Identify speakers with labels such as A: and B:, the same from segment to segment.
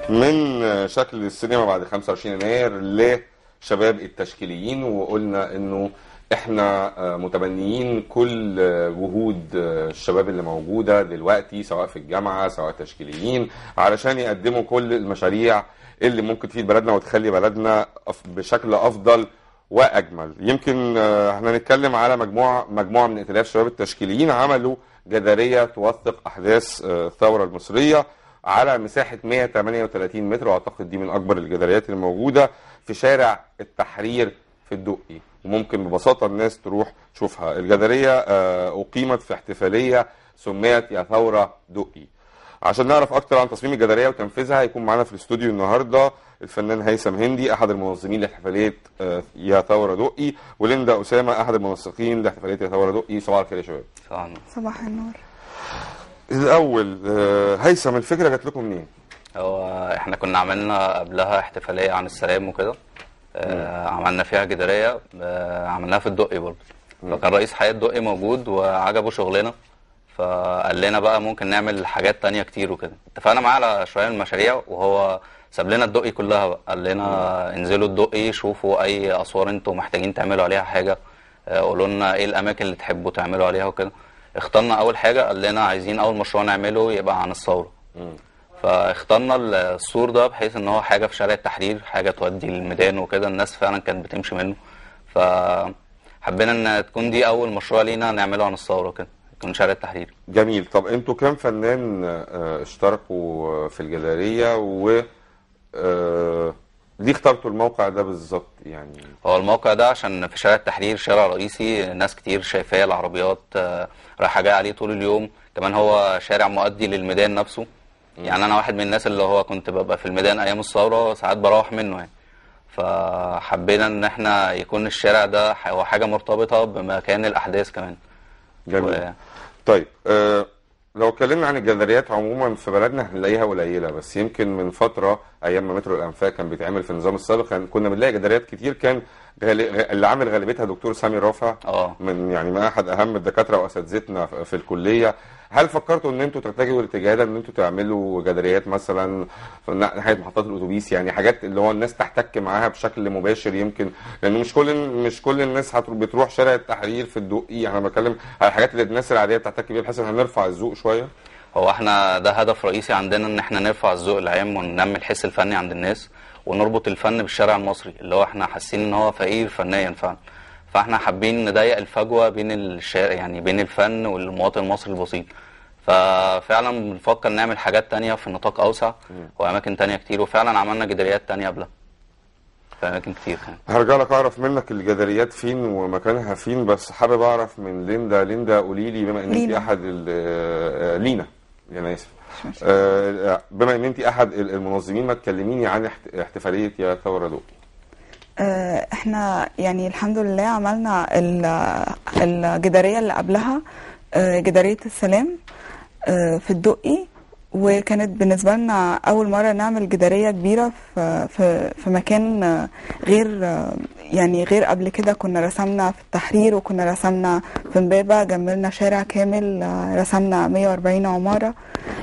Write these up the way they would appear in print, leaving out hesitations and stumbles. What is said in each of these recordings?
A: من شكل السينما بعد 25 يناير لشباب التشكيليين، وقلنا انه احنا متبنيين كل جهود الشباب اللي موجودة دلوقتي سواء في الجامعة سواء تشكيليين علشان يقدموا كل المشاريع اللي ممكن تفيد بلدنا وتخلي بلدنا بشكل افضل واجمل. يمكن احنا نتكلم على مجموعة من ائتلاف شباب التشكيليين عملوا جدارية توثق احداث الثورة المصرية على مساحة 138 متر، واعتقد دي من اكبر الجداريات الموجودة في شارع التحرير في الدقي، وممكن ببساطة الناس تروح تشوفها. الجدارية اقيمت في احتفالية سميت يا ثورة دقي. عشان نعرف اكتر عن تصميم الجدارية وتنفيذها هيكون معانا في الاستوديو النهاردة الفنان هيثم هندي احد المنظمين لاحتفالية يا ثورة دقي، وليندا اسامة احد المنسقين لاحتفالية يا ثورة دقي. صباح الخير يا شباب.
B: صباح النور.
A: الاول هيثم، الفكرة جات لكم منين؟
C: هو احنا كنا عملنا قبلها احتفالية عن السلام وكده، عملنا فيها جدارية، عملناها في الدقي برضه. فكان رئيس حي الدقي موجود وعجبه شغلنا، فقال لنا بقى ممكن نعمل حاجات تانية كتير وكده. اتفقنا معاه على شوية من المشاريع، وهو ساب لنا الدقي كلها بقى. قال لنا انزلوا الدقي شوفوا اي اسوار انتوا محتاجين تعملوا عليها حاجة، قولوا لنا ايه الاماكن اللي تحبوا تعملوا عليها وكده. اخترنا اول حاجة، قال لنا عايزين اول مشروع نعمله يبقى عن الثورة. فاخترنا السور ده بحيث ان هو حاجة في شارع التحرير، حاجة تودي الميدان وكده، الناس فعلا كانت بتمشي منه. فحبينا ان تكون دي اول مشروع لينا نعمله عن الثورة كده، يكون شارع التحرير.
A: جميل. طب انتوا كام فنان اشتركوا في الجدارية، و ليه اخترتوا الموقع ده بالظبط؟ يعني
C: هو الموقع ده عشان في شارع التحرير شارع رئيسي، ناس كتير شايفاه، العربيات رايحة جاية عليه طول اليوم. كمان هو شارع مؤدي للميدان نفسه. يعني انا واحد من الناس اللي هو كنت ببقى في الميدان ايام الثورة، ساعات بروح منه يعني. فحبينا ان احنا يكون الشارع ده هو حاجة مرتبطة بمكان الاحداث كمان.
A: جميل. طيب لو اتكلمنا عن الجداريات عموما في بلدنا هنلاقيها قليله، بس يمكن من فتره ايام ما مترو الانفاق كان بيتعمل في النظام السابق كنا بنلاقي جداريات كتير، كان اللي عامل غالبيتها دكتور سامي رافع من يعني من احد اهم الدكاتره واساتذتنا في الكليه. هل فكرتوا ان انتوا تتجهوا الاتجاه ده، ان انتوا تعملوا جداريات مثلا في ناحيه محطات الاتوبيس، يعني حاجات اللي هو الناس تحتك معاها بشكل مباشر؟ يمكن لان مش كل الناس بتروح شارع التحرير في الدقي. انا بتكلم على الحاجات اللي الناس العاديه بتحتك بيها بحيث ان احنا نرفع الذوق شويه.
C: هو احنا ده هدف رئيسي عندنا، ان احنا نرفع الذوق العام وننمي الحس الفني عند الناس، ونربط الفن بالشارع المصري اللي هو احنا حاسين ان هو فقير فنيا فعلا. فاحنا حابين نضيق الفجوه بين الشارع، يعني بين الفن والمواطن المصري البسيط. ففعلا بنفكر نعمل حاجات تانية في نطاق اوسع واماكن تانية كتير، وفعلا عملنا جداريات تانية قبلها في اماكن كتير.
A: هرجع لك اعرف منك الجداريات فين ومكانها فين، بس حابب اعرف من ليندا قولي لي، بما ان انت احد لينا انا اسف، بما ان انت احد المنظمين، ما تكلميني عن احتفاليه يا ثوره دقي.
B: احنا يعني الحمد لله عملنا الجداريه اللي قبلها، جداريه السلام في الدقي، وكانت بالنسبه لنا اول مره نعمل جداريه كبيره في مكان غير قبل كده. كنا رسمنا في التحرير، وكنا رسمنا في امبابه، جملنا شارع كامل، رسمنا 140 عماره.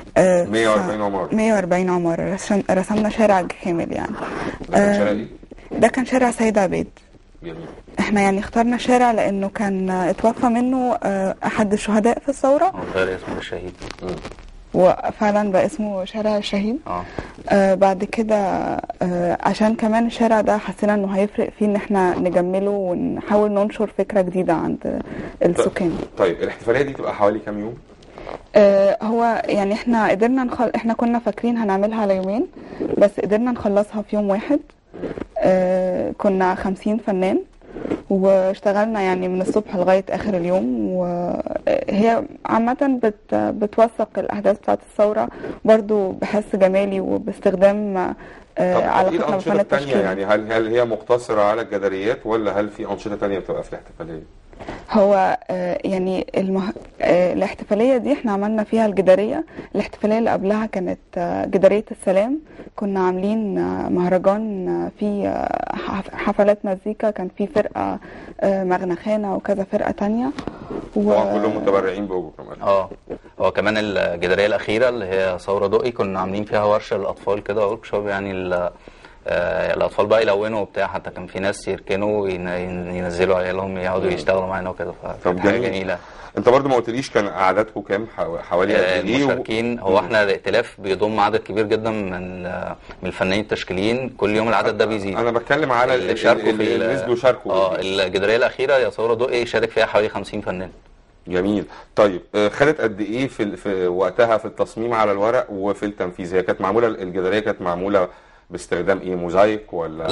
B: 140 عماره رسمنا شارع كامل يعني. ده كان شارع سيد عبيد.
A: جميل.
B: احنا يعني اخترنا شارع لانه كان اتوفى منه احد الشهداء في الثوره،
C: غير اسمه الشهيد،
B: وفعلا بقى اسمه شارع الشهيد. بعد كده عشان كمان الشارع ده حسينا انه هيفرق فيه ان احنا نجمله ونحاول ننشر فكره جديده عند السكان.
A: طيب الاحتفاليه دي تبقى حوالي كام يوم؟
B: هو يعني احنا قدرنا احنا كنا فاكرين هنعملها على يومين، بس قدرنا نخلصها في يوم واحد. كنا 50 فنان واشتغلنا يعني من الصبح لغاية آخر اليوم، وهي عامة بتوثق الأحداث بتاعت الثورة برضو بحس جمالي وباستخدام
A: علاقتنا بالفن التشكيلي. يعني هل هي مقتصرة على الجداريات، ولا هل في أنشطة تانية بتبقى في الاحتفالية؟
B: هو يعني الاحتفالية دي احنا عملنا فيها الجدارية. الاحتفالية اللي قبلها كانت جدارية السلام، كنا عاملين مهرجان فيه حفلات مزيكا، كان فيه فرقة مغنخانة وكذا فرقة تانية
A: طبعا كلهم متبرعين بوجه كمان.
C: هو كمان الجدارية الأخيرة اللي هي ثورة دقي كنا عاملين فيها ورشة للأطفال كده، ورك شوب يعني الأطفال بقى يلونوا وبتاع، حتى كان في ناس يركنوا ينزلوا عيالهم يقعدوا يشتغلوا معانا وكده، فكانت حاجة جميلة.
A: انت برضو ما قلتليش كان اعدادكم كام، حوالي قد ايه؟
C: المشاركين هو احنا الائتلاف بيضم عدد كبير جدا من الفنانين التشكيليين، كل يوم العدد ده بيزيد.
A: انا بتكلم على
C: اللي شاركوا في
A: اللي نزلوا شاركوا.
C: الجدارية الأخيرة يا ثورة دقي شارك فيها حوالي 50 فنان.
A: جميل. طيب خدت قد ايه في وقتها في التصميم على الورق وفي التنفيذ؟ هي كانت معموله الجداريه كانت معموله باستخدام ايه، موزايك ولا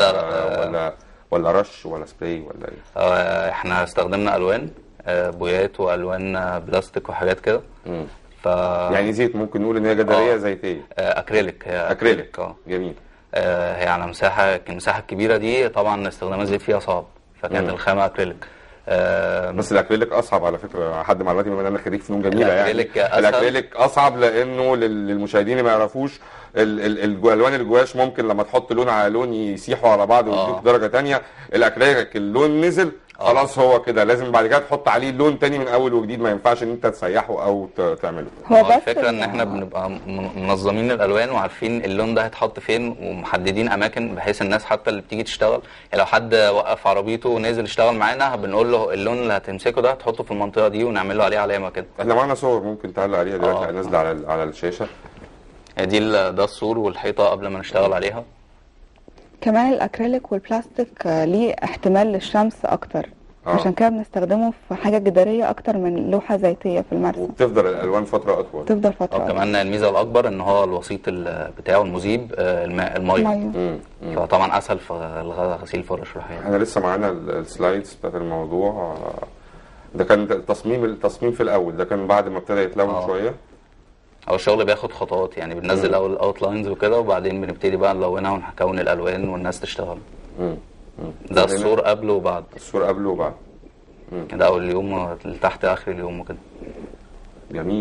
A: ولا رش ولا سبراي ولا ايه؟
C: احنا استخدمنا الوان، بويات والوان بلاستيك وحاجات كده.
A: يعني زيت، ممكن نقول ان هي جداريه زيتيه.
C: اكريليك.
A: اكريليك. جميل.
C: هي على المساحه الكبيره دي طبعا استخدام الزيت فيها صعب، فكانت الخامه اكريليك.
A: بس الاكريليك اصعب على فكره، حد معلوماتي بما ان انا خريج فنون جميله يعني الاكريليك اصعب لانه للمشاهدين اللي ما يعرفوش الالوان الجواش ممكن لما تحط لون على لون يسيحوا على بعض ويدوك درجه ثانيه. الاكريليك اللون نزل خلاص هو كده، لازم بعد كده تحط عليه لون تاني من اول وجديد، ما ينفعش ان انت تسيحه او تعمله.
C: هو بس الفكره ان احنا بنبقى منظمين الالوان وعارفين اللون ده هيتحط فين ومحددين اماكن، بحيث الناس حتى اللي بتيجي تشتغل يعني لو حد وقف عربيته ونازل يشتغل معانا بنقول له اللون اللي هتمسكه ده هتحطه في المنطقه دي ونعمل له عليه علامه كده.
A: احنا معانا صور ممكن تعلق عليها دلوقتي نازله على الشاشه.
C: دي ده السور والحيطه قبل ما نشتغل عليها.
B: كمان الاكريليك والبلاستيك ليه احتمال للشمس اكتر، عشان كده بنستخدمه في حاجه جداريه اكتر من لوحه زيتيه في المرسم،
A: وبتفضل الالوان فتره اطول.
B: تفضل فتره
C: أطول. كمان الميزه الاكبر ان هو الوسيط بتاعه المذيب الميه، فطبعا اسهل في غسيل الفرش والحاجات.
A: احنا لسه معانا السلايدز بتاعت الموضوع ده. كان التصميم في الاول ده كان بعد ما ابتدى يتلون شويه.
C: هو الشغل بياخد خطوات يعني، بننزل اول الاوتلاينز وكده وبعدين بنبتدي بقى نلونها ونكون الالوان والناس تشتغل. ده الصور قبل وبعد.
A: الصور قبل وبعد.
C: ده اول اليوم لتحت اخر اليوم وكده.
A: جميل.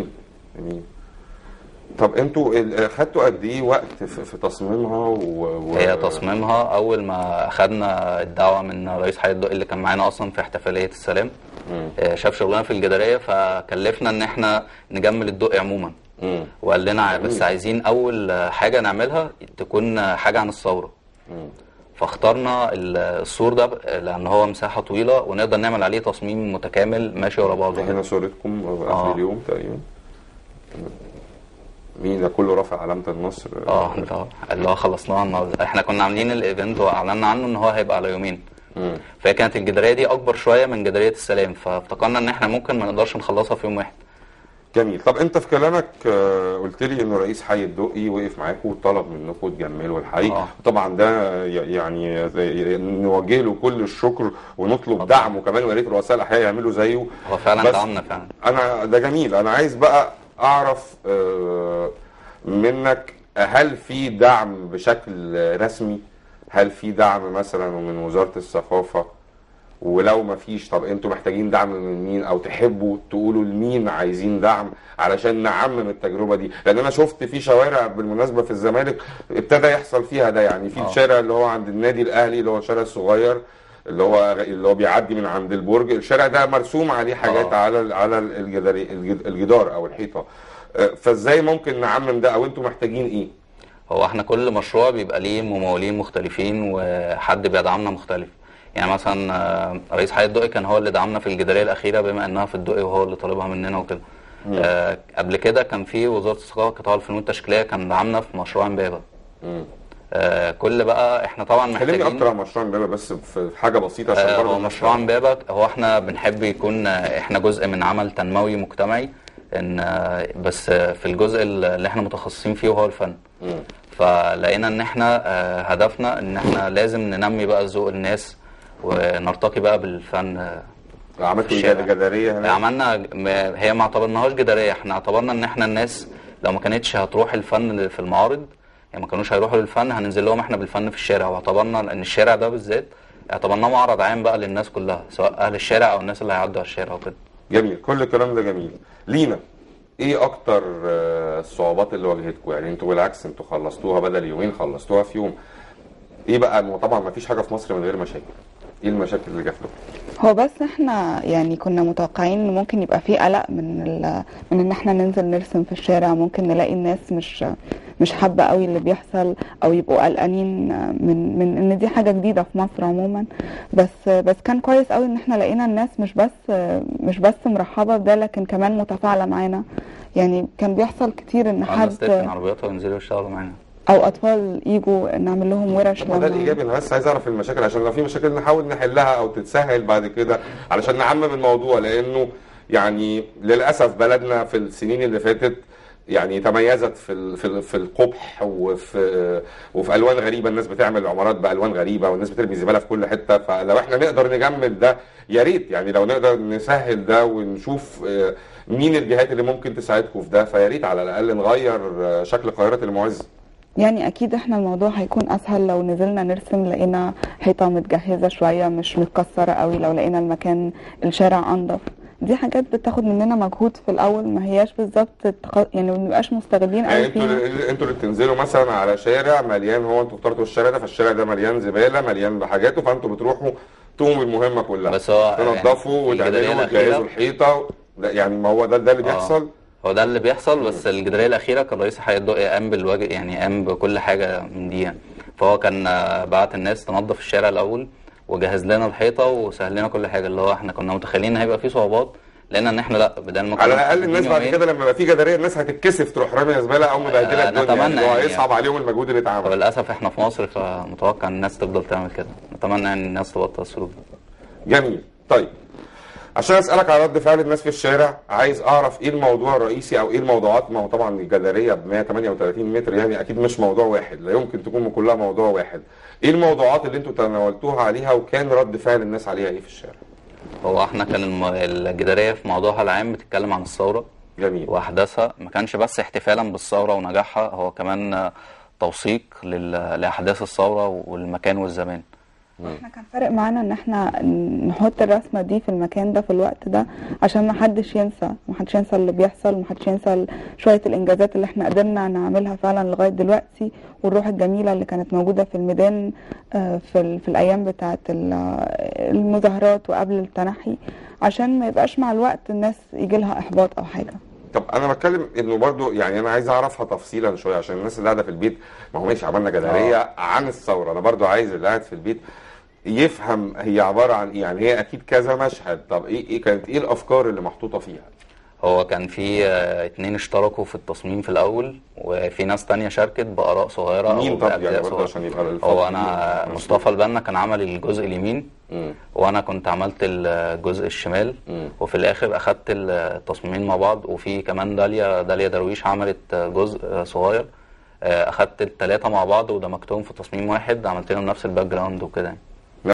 A: طب انتوا خدتوا قد ايه وقت في تصميمها
C: هي تصميمها اول ما اخدنا الدعوه من رئيس حي الدقي اللي كان معانا اصلا في احتفاليه السلام، شاف شغلنا في الجداريه فكلفنا ان احنا نجمل الدقي عموما. وقال لنا بس عايزين اول حاجه نعملها تكون حاجه عن الثوره. فاخترنا السور ده لان هو مساحه طويله ونقدر نعمل عليه تصميم متكامل ماشي ورا بعضه.
A: هنا صورتكم اخر اليوم تقريبا. مين ده كله رافع علامه النصر؟
C: اللي هو خلصناها النهارده. احنا كنا عاملين الايفنت واعلنا عنه ان هو هيبقى على يومين. فهي كانت الجداريه دي اكبر شويه من جداريه السلام، فافتكرنا ان احنا ممكن ما نقدرش نخلصها في يوم واحد.
A: جميل. طب انت في كلامك قلت لي ان رئيس حي الدقي وقف معاكم وطلب منكم تجملوا الحي. طبعا ده يعني نوجه له كل الشكر ونطلب دعمه كمان، ويا ريت رؤساء الاحياء يعملوا زيه.
C: هو فعلا دعمنا فعلا.
A: انا ده جميل. انا عايز بقى اعرف منك، هل في دعم بشكل رسمي؟ هل في دعم مثلا من وزارة الثقافة؟ ولو ما فيش طب انتوا محتاجين دعم من مين، او تحبوا تقولوا لمين عايزين دعم علشان نعمم التجربه دي؟ لان انا شفت في شوارع بالمناسبه في الزمالك ابتدى يحصل فيها ده، يعني في الشارع اللي هو عند النادي الاهلي اللي هو الشارع الصغير اللي هو بيعدي من عند البرج، الشارع ده مرسوم عليه حاجات على الجدار او الحيطه. فازاي ممكن نعمم ده، او انتوا محتاجين ايه؟
C: هو احنا كل مشروع بيبقى ليه ممولين مختلفين وحد بيدعمنا مختلف. يعني مثلا رئيس حي الدقي كان هو اللي دعمنا في الجداريه الاخيره بما انها في الدقي وهو اللي طالبها مننا وكده. قبل كده كان في وزاره الثقافه قطاع الفنون التشكيليه كان دعمنا في مشروع امبابه. كل بقى احنا طبعا محتاجين.
A: خليني اكتر عن مشروع امبابه بس في حاجه بسيطه عشان برضه
C: مشروع امبابه هو احنا بنحب يكون احنا جزء من عمل تنموي مجتمعي، ان بس في الجزء اللي احنا متخصصين فيه وهو الفن. فلقينا ان احنا هدفنا ان احنا لازم ننمي بقى ذوق الناس ونرتقي بقى بالفن.
A: عملتوا جداريه هنا؟
C: عملنا، هي ما اعتبرناهاش جداريه، احنا اعتبرنا ان احنا الناس لو ما كانتش هتروح الفن في المعارض، يعني ما كانوش هيروحوا للفن، هننزل لهم احنا بالفن في الشارع. واعتبرنا ان الشارع ده بالذات اعتبرناه معرض عام بقى للناس كلها، سواء اهل الشارع او الناس اللي هيعدوا على الشارع وكده.
A: جميل، كل الكلام ده جميل. لينا ايه اكتر الصعوبات اللي واجهتكم؟ يعني انتوا بالعكس انتوا خلصتوها بدل يومين خلصتوها في يوم. ايه بقى؟ طبعا ما فيش حاجه في مصر من غير مشاكل. ايه المشاكل اللي جات لكم؟
B: هو بس احنا يعني كنا متوقعين ان ممكن يبقى في قلق من ان احنا ننزل نرسم في الشارع، ممكن نلاقي الناس مش حابه قوي اللي بيحصل، او يبقوا قلقانين من ان دي حاجه جديده في مصر عموما. بس كان كويس قوي ان احنا لقينا الناس مش بس مرحبه بده، لكن كمان متفاعله معانا. يعني كان بيحصل كتير ان
C: الناس تركن
B: حد
C: عربياتها وينزلوا يشتغلوا معانا،
B: او اطفال يجوا نعمل لهم ورش.
A: طب ده الايجابي. انا بس عايز اعرف المشاكل، عشان لو في مشاكل نحاول نحلها او تتسهل بعد كده علشان نعمم الموضوع، لانه يعني للاسف بلدنا في السنين اللي فاتت يعني تميزت في القبح وفي الوان غريبه. الناس بتعمل عمارات بالوان غريبه، والناس بترمي زباله في كل حته. فلو احنا نقدر نجمد ده يا ريت، يعني لو نقدر نسهل ده ونشوف مين الجهات اللي ممكن تساعدكم في ده، فيا ريت على الاقل نغير شكل قاهره المعز.
B: يعني اكيد احنا الموضوع هيكون اسهل لو نزلنا نرسم، لقينا حيطه متجهزه شويه مش متكسره قوي، لو لقينا المكان الشارع انضف. دي حاجات بتاخد مننا مجهود في الاول، ما هياش بالظبط يعني ما بنبقاش مستغلين قوي
A: يعني
B: فيها.
A: انتوا اللي بتنزلوا مثلا على شارع مليان، هو انتوا اخترتوا الشارع ده، فالشارع ده مليان زباله مليان بحاجاته، فانتوا بتروحوا تقوموا بالمهمه كلها،
C: بس هو
A: تنظفوا
C: يعني
A: وتعملوا وتجهزوا الحيطه. يعني ما هو ده اللي بيحصل.
C: هو ده اللي بيحصل. بس الجداريه الاخيره كان رئيس الحي الضوئي قام بالواجب، يعني قام بكل حاجه من دي يعني. فهو كان بعت الناس تنظف الشارع الاول وجهز لنا الحيطه وسهل لنا كل حاجه، اللي هو احنا كنا متخيلين ان هيبقى فيه صعوبات، لان ان احنا لا بدل ما
A: على الاقل الناس بعد كده لما يبقى في جداريه الناس هتتكسف تروح راميه زباله او مبهدله الدنيا.
C: نتمنى
A: يعني هيصعب عليهم المجهود اللي اتعمل.
C: وللاسف احنا في مصر، فمتوقع ان الناس تفضل تعمل كده. نتمنى ان الناس تبطل السلوك ده.
A: جميل. طيب عشان اسالك على رد فعل الناس في الشارع، عايز اعرف ايه الموضوع الرئيسي او ايه الموضوعات. ما هو طبعا الجداريه ب 138 متر يعني اكيد مش موضوع واحد، لا يمكن تكون كلها موضوع واحد. ايه الموضوعات اللي انتوا تناولتوها عليها وكان رد فعل الناس عليها ايه في الشارع؟
C: هو احنا كان الجداريه في موضوعها العام بتتكلم عن الثوره.
A: جميل.
C: واحداثها ما كانش بس احتفالا بالثوره ونجاحها، هو كمان توثيق لاحداث الثوره والمكان والزمان.
B: احنا كان فارق معانا ان احنا نحط الرسمه دي في المكان ده في الوقت ده، عشان ما حدش ينسى اللي بيحصل، وما حدش ينسى شويه الانجازات اللي احنا قدرنا نعملها فعلا لغايه دلوقتي، والروح الجميله اللي كانت موجوده في الميدان في الايام بتاعه المظاهرات وقبل التنحي، عشان ما يبقاش مع الوقت الناس يجي لها احباط او حاجه.
A: طب انا بتكلم انه برضو يعني انا عايز اعرفها تفصيلا شويه عشان الناس اللي قاعده في البيت. ما هو ماشي عملنا جداريه عن الثوره، انا برضو عايز اللي قاعد في البيت يفهم هي عباره عن ايه. يعني هي اكيد كذا مشهد. طب ايه كانت ايه الافكار اللي محطوطه فيها؟
C: هو كان في 2 اشتركوا في التصميم في الاول، وفي ناس تانية شاركت باراء صغيره.
A: مين؟ طب يعني برضه عشان يبقى
C: هو انا مصطفى البنا كان عمل الجزء اليمين، وانا كنت عملت الجزء الشمال، وفي الاخر اخدت التصميمين مع بعض. وفي كمان داليا درويش عملت جزء صغير، اخدت ال3 مع بعض ودمجتهم في تصميم واحد، عملت لهم نفس الباك جراوند وكده.